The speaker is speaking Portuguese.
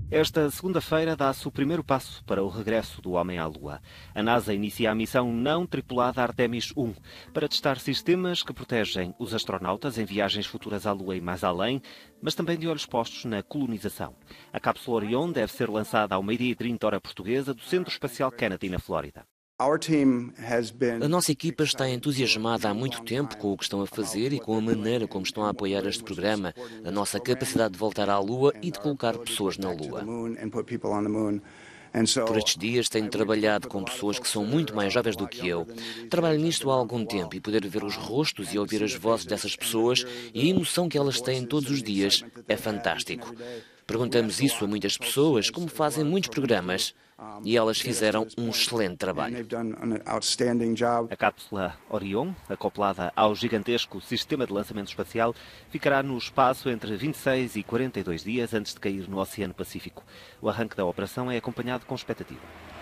Esta segunda-feira dá-se o primeiro passo para o regresso do homem à Lua. A NASA inicia a missão não tripulada Artemis 1 para testar sistemas que protegem os astronautas em viagens futuras à Lua e mais além, mas também de olhos postos na colonização. A cápsula Orion deve ser lançada ao 12h30 hora portuguesa do Centro Espacial Kennedy, na Flórida. A nossa equipa está entusiasmada há muito tempo com o que estão a fazer e com a maneira como estão a apoiar este programa, a nossa capacidade de voltar à Lua e de colocar pessoas na Lua. Por estes dias tenho trabalhado com pessoas que são muito mais jovens do que eu. Trabalho nisto há algum tempo e poder ver os rostos e ouvir as vozes dessas pessoas e a emoção que elas têm todos os dias é fantástico. Perguntamos isso a muitas pessoas, como fazem muitos programas, e elas fizeram um excelente trabalho. A cápsula Orion, acoplada ao gigantesco sistema de lançamento espacial, ficará no espaço entre 26 e 42 dias antes de cair no Oceano Pacífico. O arranque da operação é acompanhado com expectativa.